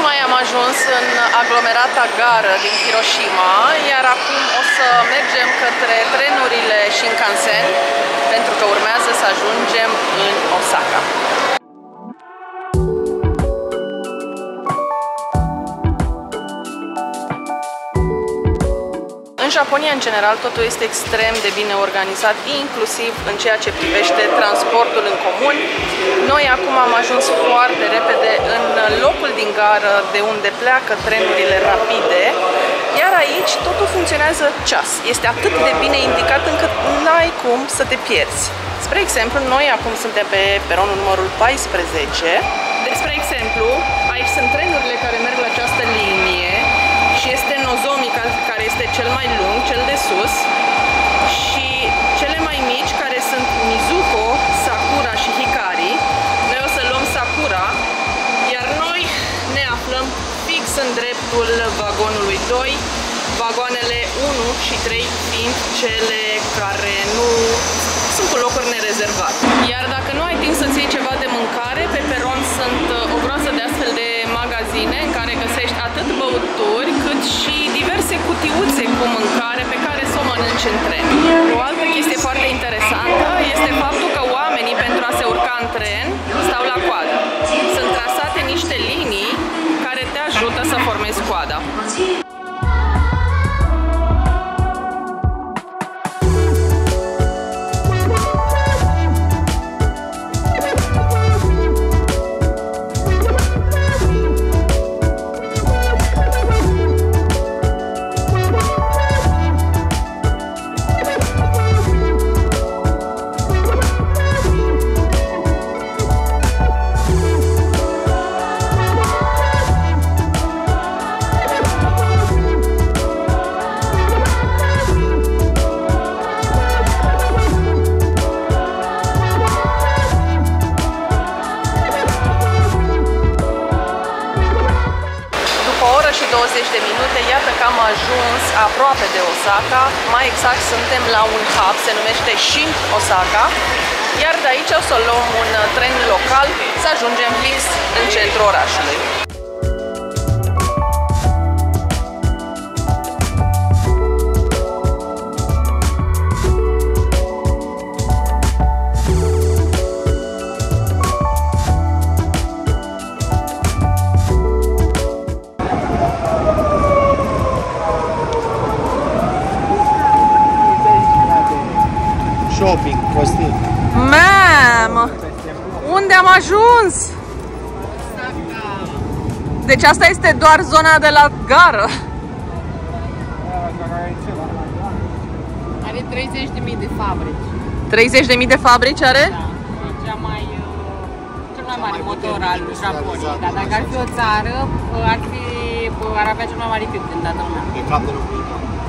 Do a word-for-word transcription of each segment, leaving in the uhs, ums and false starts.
Tocmai am ajuns în aglomerata gară din Hiroshima, iar acum o să mergem către trenurile Shinkansen, pentru că urmează să ajungem în Osaka. În Japonia, în general, totul este extrem de bine organizat, inclusiv în ceea ce privește transportul în comun. Noi acum am ajuns foarte repede în locul din gară de unde pleacă trenurile rapide, iar aici totul funcționează ceas. Este atât de bine indicat încât n-ai cum să te pierzi. Spre exemplu, noi acum suntem pe peronul numărul paisprezece. Deci, spre exemplu, aici sunt trenurile care merg la această linie și este Nozomi care este cel mai lung, cel de sus, și cele mai mici care sunt Mizuho, Sakura și Hikari. Noi o să luăm Sakura, iar noi ne aflăm fix în dreptul vagonului doi, vagoanele unu și trei fiind cele care nu sunt cu locuri nerezervate. Iar dacă nu ai timp să-ți iei ceva de mâncare, pe peron sunt o groază de astfel de magazine în care găsești atât băuturi cât și diverse cutiuțe cu mâncare pe care să o mănânci în tren. O altă chestie foarte interesantă este faptul că oamenii, pentru a se urca în tren, stau la coadă. Sunt trasate niște linii care te ajută să formezi coada. douăzeci de minute, iată că am ajuns aproape de Osaka, mai exact suntem la un hub, se numește Shin Osaka, iar de aici o să luăm un tren local să ajungem fix în centrul orașului. Shopping, Costin. Mamă! Unde am ajuns? Deci asta este doar zona de la gară. Are treizeci de mii de fabrici. treizeci de mii de fabrici are? Da, e cea mai, cel mai mare motor al Japoniei. Dar dacă ar fi o țară, ar, fi, ar avea cel mai mare P I B din toată lumea. Pe cap de locuitor.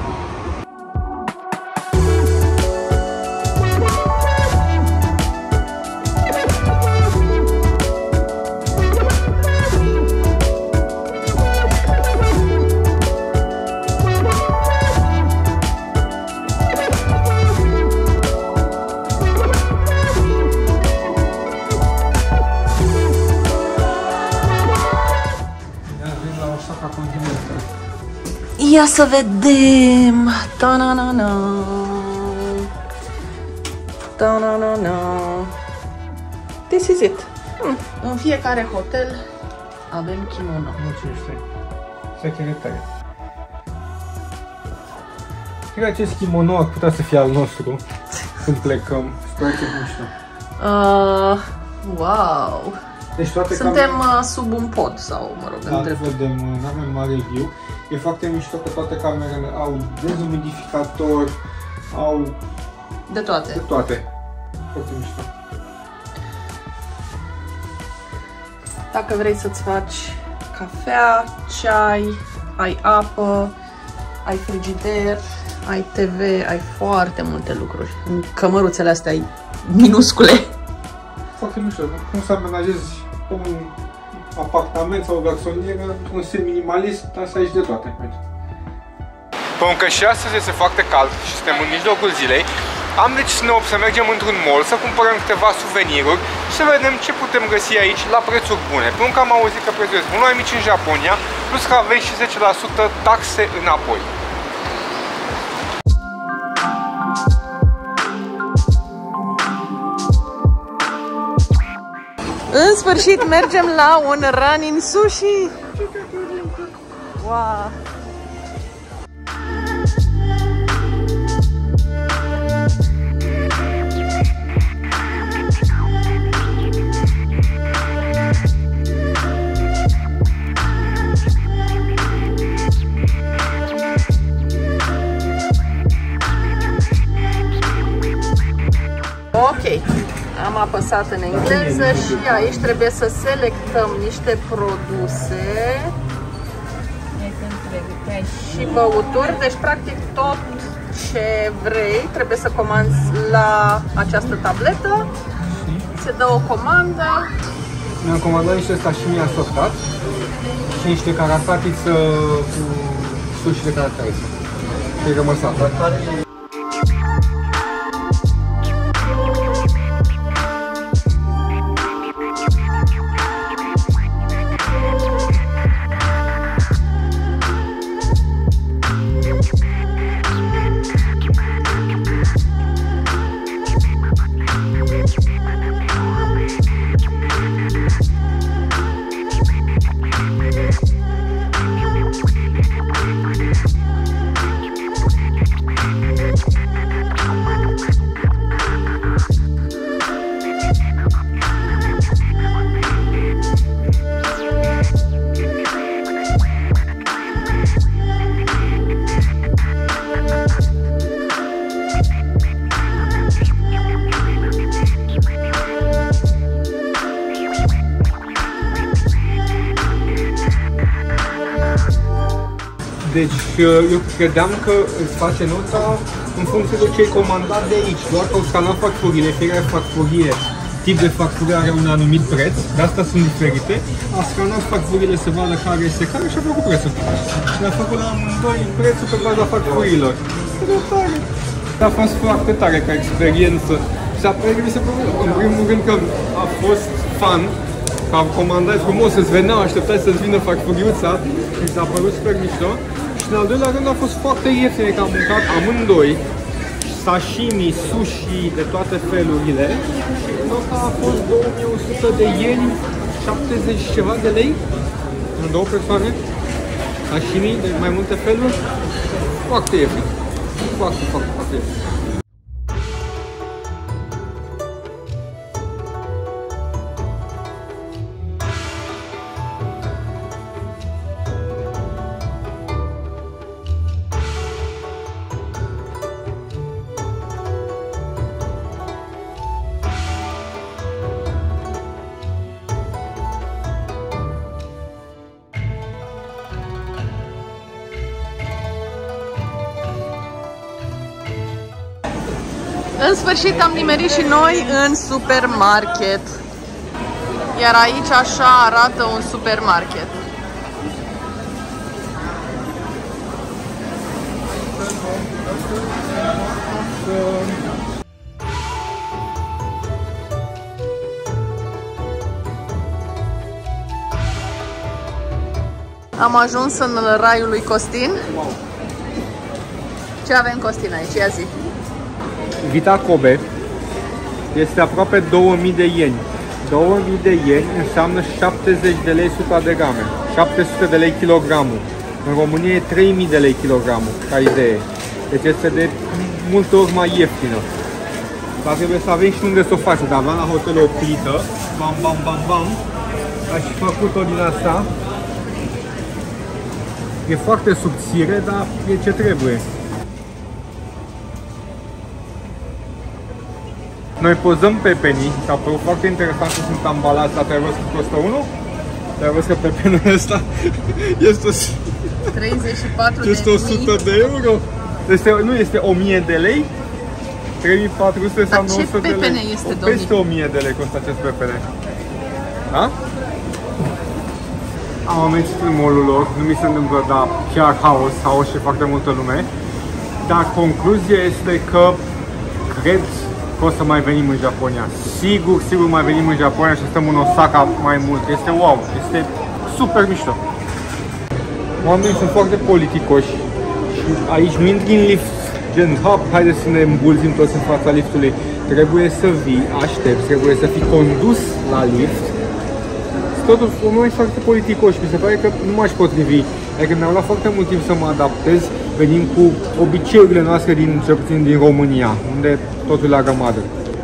Ia să vedem. Ta-na-na-na. Ta-na-na-na. This is it. Hmm. În fiecare hotel avem kimono. Nu ce știi. Secretare. Cred că acest kimono ar putea să fie al nostru când plecăm. Sper că mișto. Uh, wow. Deci toate Suntem camere... sub un pod sau, mă rog, da, între... vedem, nu avem mare view. E foarte mișto că toate camerele au dezumidificator, au... De toate. De toate. Foarte mișto. Dacă vrei să-ți faci cafea, ceai, ai apă, ai frigider, ai T V, ai foarte multe lucruri. În cămăruțele astea ai minuscule. Foarte mișto. Cum să amenajezi un apartament sau o garsonieră, un semi-minimalist, dar să ai de toate. Pentru că și astăzi este foarte cald și suntem în mijlocul zilei, am decis să ne să mergem într-un mall, să cumpărăm câteva suveniruri și să vedem ce putem găsi aici la prețuri bune. Pentru că am auzit că prețurile sunt mult mai mici în Japonia, plus că aveți și zece la sută taxe înapoi. În sfârșit mergem la un Ranin Sushi! Wow! Ok, am apăsat în engleză și aici trebuie să selectăm niște produse și băuturi, deci practic tot ce vrei trebuie să comanzi la această tabletă, se dă o comandă. Mi-am comandat niște sashimi asortat și niște carasatiță cu sushi de caractere. E rămăsată. Deci eu credeam că îți face nota în funcție de ce ai comandat de aici, doar că au scanat facturile, fiecare facturie, tip de factură are un anumit preț, de asta sunt diferite. A scanat facturile să vadă care este care și a făcut prețul. Și ne-a făcut la amândoi prețul pe baza facturilor. A fost foarte tare ca experiență. S-a părut, mi se pare, în primul rând că a fost fun, că am comandat frumos, îți veneau, așteptai să-ți vină facturiuța, mi s-a părut super mișto. Și în al doilea rând a fost foarte ieftin, că am mâncat amândoi sashimi, sushi de toate felurile și nota a fost două mii o sută de ieni, șaptezeci ceva de lei în două persoane, sashimi de mai multe feluri, foarte ieftin, foarte, foarte, foarte ieftin. În sfârșit am nimerit și noi în supermarket. Iar aici așa arată un supermarket. Am ajuns în raiul lui Costin. Ce avem, Costin, aici? Ia zi. Vita Kobe este aproape două mii de ieni. două mii de ieni înseamnă șaptezeci de lei suta de grame. șapte sute de lei kilogramul. În România e trei mii de lei kilogramul, ca idee. Deci este de multe ori mai ieftină. Dar trebuie să avem și unde să o faci. Dar aveam la hotel o plită. Bam, bam, bam, bam. Aș fi făcut-o din asta. E foarte subțire, dar e ce trebuie. Noi pozăm pepenii, s-a părut foarte interesant că sunt ambalați, dar te-ai văzut că costă unul? Te-ai văzut că pepenul ăsta este, treizeci și patru este o sută de euro? Este, nu, este o mie de lei? trei mii patru sute sau nouă sute de lei? Pepene este, o, peste o mie de lei costă acest pepene. Da? Am amențit în mall-ul lor, nu mi se întâmplă, dar chiar haos, haos și foarte multă lume. Dar concluzia este că cred că o să mai venim în Japonia. Sigur, sigur mai venim în Japonia și stăm în Osaka mai mult. Este wow, este super mișto. Oamenii sunt foarte politicoși și aici nu intri în lift gen, hop, haideți să ne îmbulzim toți în fața liftului. Trebuie să vii, aștepți, trebuie să fii condus la lift. Totul oamenii sunt foarte politicoși, mi se pare că nu m-aș potrivi. Adică mi-au luat foarte mult timp să mă adaptez, venim cu obiceiurile noastre din, cel puțin din România, unde totul la grămadă.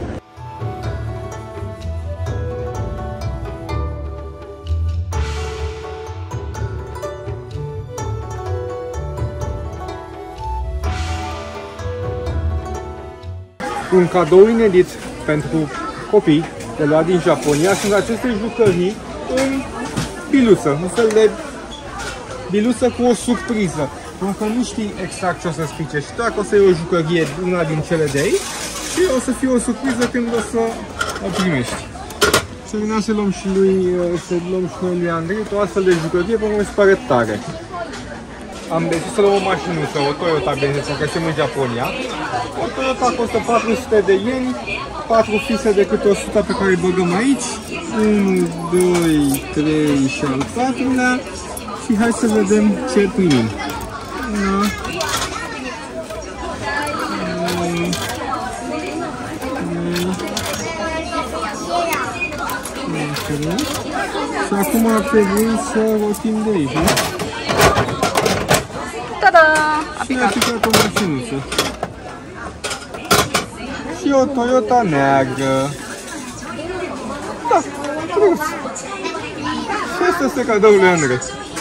Un cadou inedit pentru copii de luat din Japonia sunt aceste jucării în bilusă, un fel de bilusă cu o surpriză. Pentru că nu știi exact ce o să spice și dacă o să e o jucărie, una din cele de aici, și o să fie o surpriză când o să o primești. Să vină să luăm și lui, să luăm și noi lui Andrei o astfel de jucărie, pentru că mi se pare tare. Am decis să luăm o mașinuță, o Toyota Benz, o găsim în Japonia. O Toyota costă patru sute de ieni, patru fise de câte o sută pe care îi băgăm aici. unu, doi, trei și al patrulea. Și hai să vedem ce primim. Da. Și acum ar trebui să rotim de aici, nu? Ta-da! A picat. Și a picat o mașinuță. Și o Toyota neagră. Da, frumos. Și asta este cadoul lui Andrei.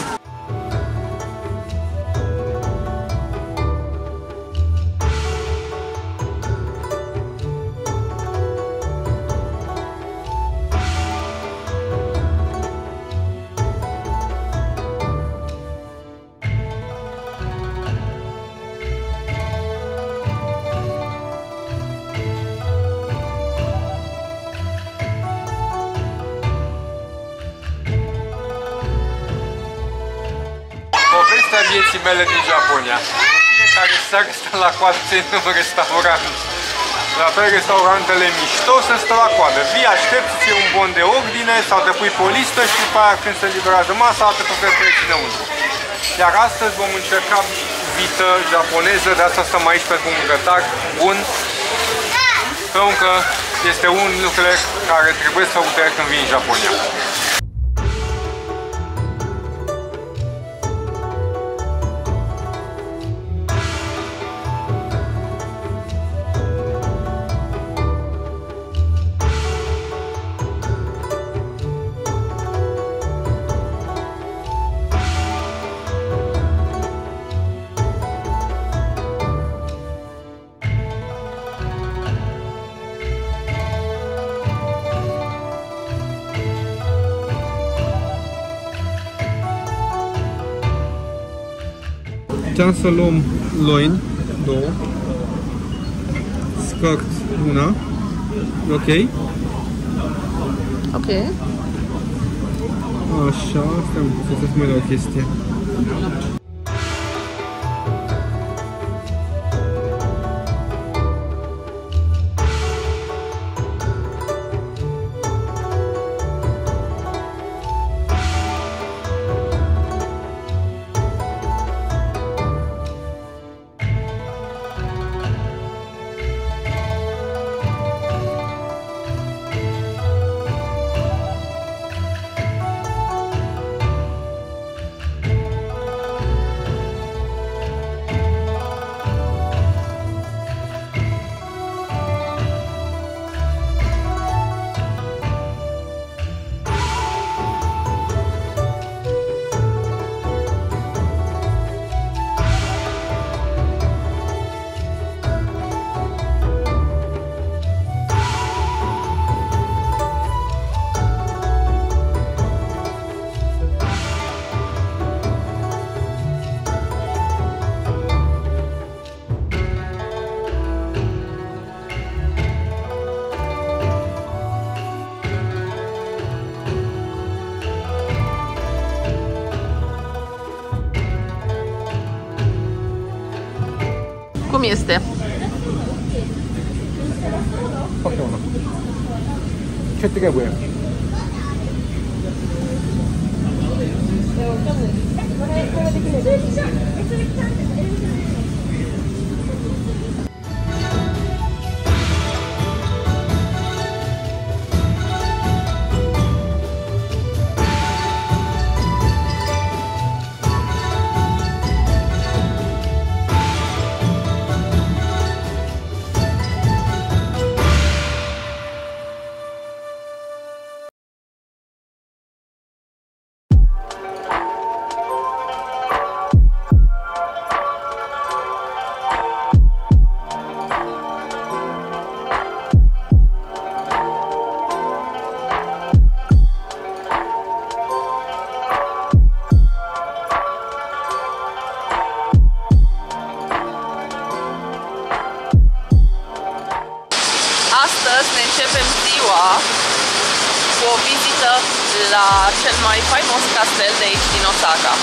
Povestea vieții mele din Japonia. Fiecare seară stă la coadă în restaurant. La fel restaurantele mișto să stă la coadă. Vii, aștepți, ți un bon de ordine sau te pui pe o listă și după aia când se liberează masa, te tocăți pe aici înăuntru. Iar astăzi vom încerca vită japoneză, de asta stăm aici pentru un grătar bun. Pentru că este un lucru care trebuie să făcute când vii în Japonia. Puteam să luăm loini, două, scărt, una, ok? Ok. Așa, stai, să mai la o chestie. Cum este? ce trebuie. Astăzi ne începem ziua cu o vizită la cel mai faimos castel de aici din Osaka.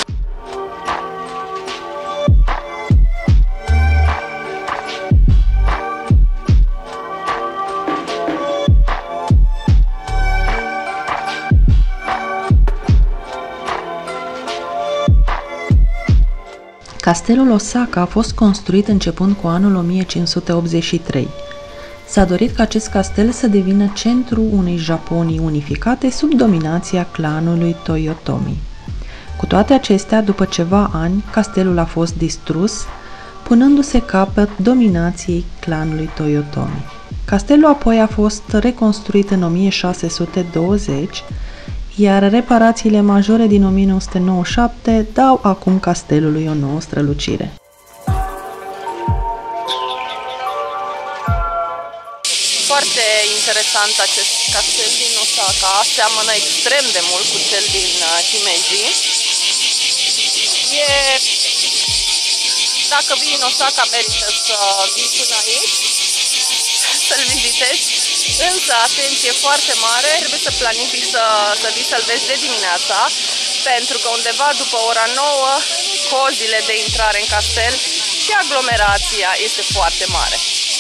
Castelul Osaka a fost construit începând cu anul o mie cinci sute optzeci și trei. S-a dorit ca acest castel să devină centrul unei Japonii unificate sub dominația clanului Toyotomi. Cu toate acestea, după ceva ani, castelul a fost distrus, punându-se capăt dominației clanului Toyotomi. Castelul apoi a fost reconstruit în o mie șase sute douăzeci, iar reparațiile majore din o mie nouă sute nouăzeci și șapte dau acum castelului o nouă strălucire. Foarte interesant acest castel din Osaka, seamănă extrem de mult cu cel din Himeji. E... Dacă vii în Osaka, merită să vii până aici, să-l vizitezi. Însă, atenție foarte mare, trebuie să planifici să, să vii să-l vezi de dimineața, pentru că undeva după ora nouă, cozile de intrare în castel și aglomerația este foarte mare.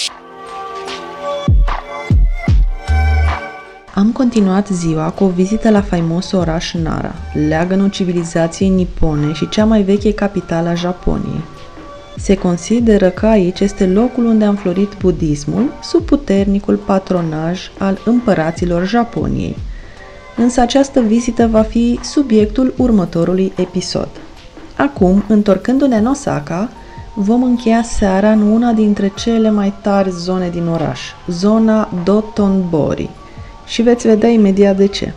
Am continuat ziua cu o vizită la faimosul oraș Nara, leagănul civilizației nipone și cea mai veche capitală a Japoniei. Se consideră că aici este locul unde a înflorit budismul sub puternicul patronaj al împăraților Japoniei. Însă această vizită va fi subiectul următorului episod. Acum, întorcându-ne în Osaka, vom încheia seara în una dintre cele mai tari zone din oraș, zona Dotonbori. Și veți vedea imediat de ce.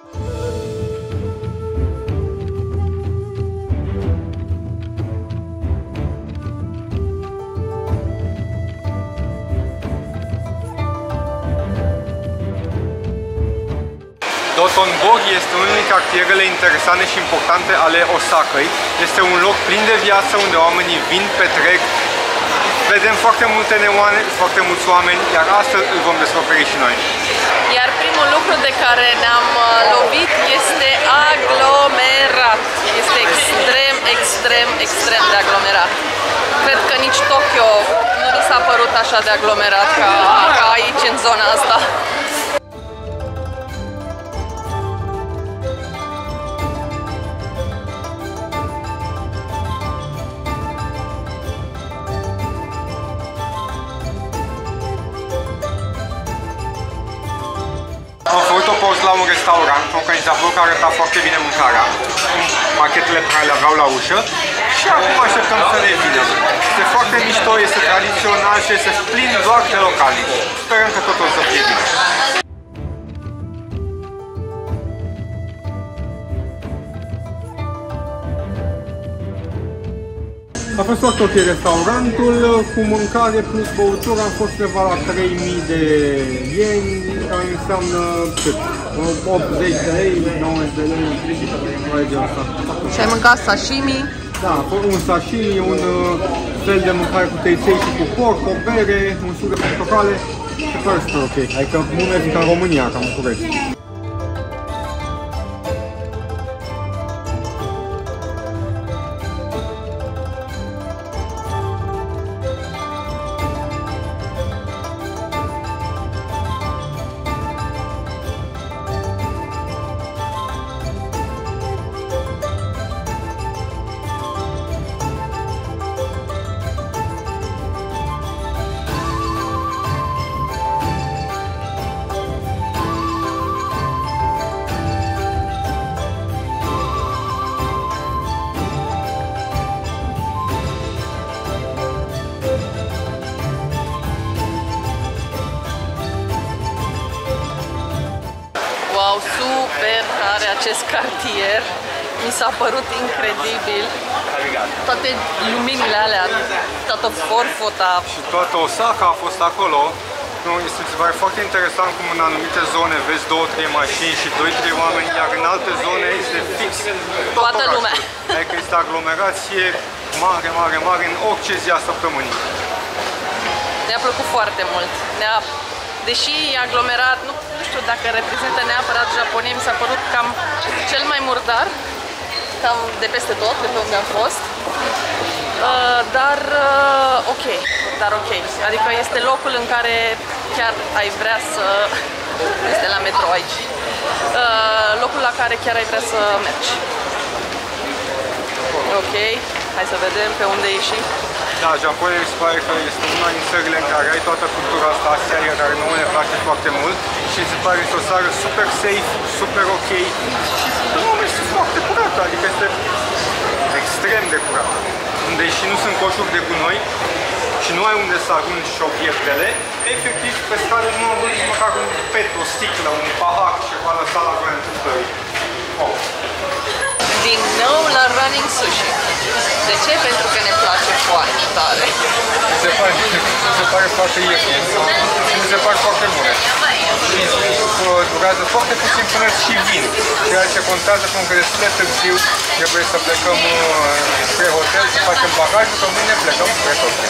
Dotonbori este unul din cartierele interesante și importante ale Osakei. Este un loc plin de viață unde oamenii vin, petrec. Vedem foarte multe neoane, foarte mulți oameni, iar astăzi îl vom descoperi și noi. Iar primul lucru de care ne-am lovit este aglomerat. Este extrem, extrem, extrem de aglomerat. Cred că nici Tokyo nu mi s-a părut așa de aglomerat ca, ca aici, în zona asta. Am făcut o pauză la un restaurant, un organizator care arăta foarte bine mâncarea, machetele pe care le aveau la ușă și acum așteptăm să ne vină. Este foarte mișto, este tradițional și este plin doar de localnici. Sperăm că totul o să fie bine. A fost foarte ok restaurantul, cu mâncare plus băutură am fost undeva la trei mii de ieni, care înseamnă cât? optzeci de lei, nouăzeci de lei, Și ai mâncat sashimi? Da, un sashimi, un fel de mâncare cu teiței și cu porc, o bere, un suc de portocale, și fără super ok, adică nu merg ca în România, ca în București. Wow, super tare acest cartier. Mi s-a părut incredibil. Toate luminile alea, toată forfota. Și toată Osaka a fost acolo. Nu, este ceva foarte interesant cum în anumite zone vezi două, trei mașini și doi, trei oameni, iar în alte zone este fix toată lumea. Adică este aglomerație mare, mare, mare în orice zi a săptămânii. Ne-a plăcut foarte mult. Ne-a... Deși e aglomerat, nu, nu știu dacă reprezintă neapărat Japonia, mi s-a părut cam cel mai murdar, cam de peste tot, de pe unde am fost. Uh, dar uh, ok, dar ok. Adică este locul în care chiar ai vrea să... Este la metro aici. Uh, locul la care chiar ai vrea să mergi. Ok, hai să vedem pe unde ieșim. Da, Japonia mi se pare că este una din țările în care ai toată cultura asta asiatică care nouă ne place foarte mult și mi se pare că este o țară super safe, super ok și nu este foarte curată, adică este extrem de curată. Deși nu sunt coșuri de gunoi și nu ai unde să arunci obiectele, efectiv pe stradă nu am văzut măcar un pet, o sticlă, un pahar ceva lăsat la voia întâmplării. Oh. Din nou la Running Sushi. De ce? Pentru că ne place foarte tare. Mi se pare, mi se pare foarte ieftin și mi se pare foarte bune. Și durează foarte puțin până și vin, ceea ce contează pentru că destul de târziu trebuie să plecăm spre hotel, să facem bagajul, că mâine plecăm spre Tokyo.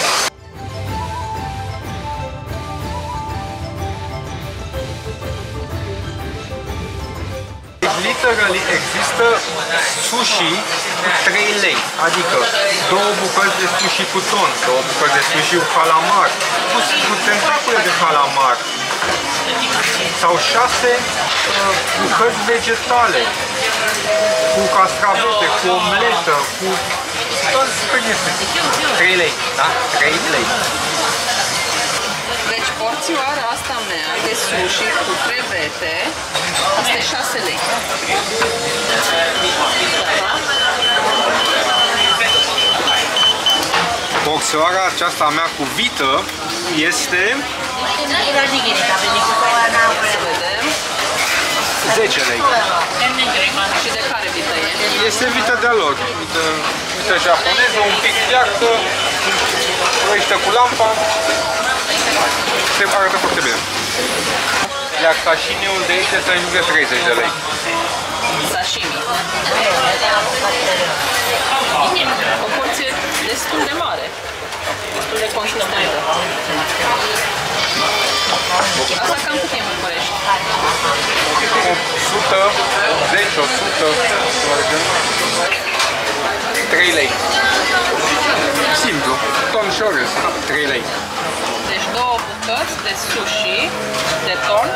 Literally există sushi cu trei lei, adică două bucăți de sushi cu ton, două bucăți de sushi cu calamar, cu, cu tentacule de calamar, sau șase uh, bucăți vegetale, cu castravete, cu omletă, cu... Tot super este. trei lei, da? trei lei. Deci porțioara asta mea de sushi cu crevete, asta e șase lei. Porțioara aceasta mea cu vită este zece lei. Și de care vită e? Este vită de-a lor, vită, vită japoneză, un pic fiartă, proiește cu lampa, se arată foarte bine. Iar sashimi-ul de aici este în jur de treizeci de lei. Sashimi. O porție destul de mare, destul de consistentă. Asta cam cât e în București? o sută, zece, o sută, trei lei. Simplu, ton și orez, trei lei. Deci două bucăți de sushi, de ton.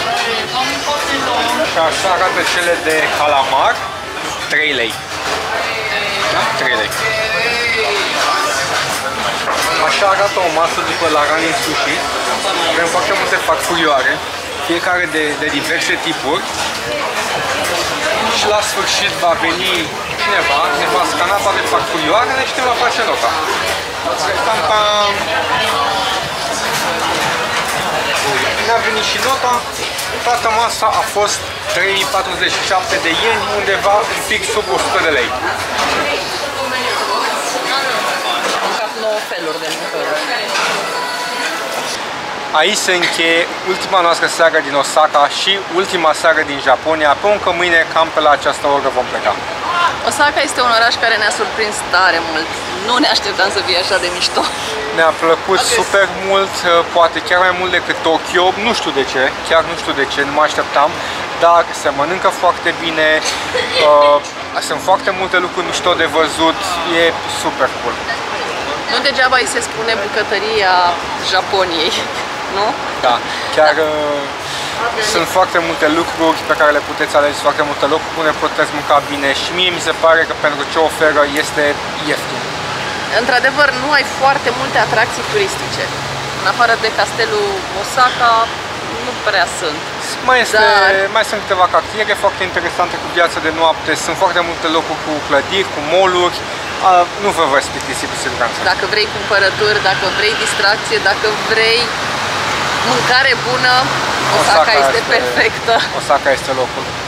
Și așa arată cele de calamar, trei lei. Da? trei lei. Așa arată o masă după la Running Sushi. Avem foarte multe farfurioare, fiecare de, de diverse tipuri. Și la sfârșit va veni cineva, ne va scana toate farfurioarele și ne va face nota. Pam, pam. Ne-a venit și nota. Toată masa a fost trei mii patruzeci și șapte de ieni, undeva un pic sub o sută de lei. Am mâncat nouă feluri de mâncăruri. Aici se încheie ultima noastră seară din Osaka și ultima seară din Japonia, pentru că mâine cam pe la această oră vom pleca. Osaka este un oraș care ne-a surprins tare mult. Nu ne așteptam să fie așa de mișto. Ne-a plăcut super mult, poate chiar mai mult decât Tokyo, nu știu de ce, chiar nu știu de ce, nu mă așteptam, dar se mănâncă foarte bine, uh, sunt foarte multe lucruri mișto de văzut, e super cool. Nu degeaba îi se spune bucătăria Japoniei, nu? Da, chiar uh, sunt foarte multe lucruri pe care le puteți alege, foarte multe lucruri unde puteți mânca bine și mie mi se pare că pentru ce oferă este ieftin. Într-adevăr, nu ai foarte multe atracții turistice. În afară de castelul Osaka, nu prea sunt. Mai, este, Dar... mai sunt câteva cartiere foarte interesante cu viață de noapte, sunt foarte multe locuri cu clădiri, cu mall-uri. Nu vă veți plictisi cu siguranță. Dacă vrei cumpărături, dacă vrei distracție, dacă vrei Mâncare bună, Osaka, Osaka este, este perfectă. Osaka este locul.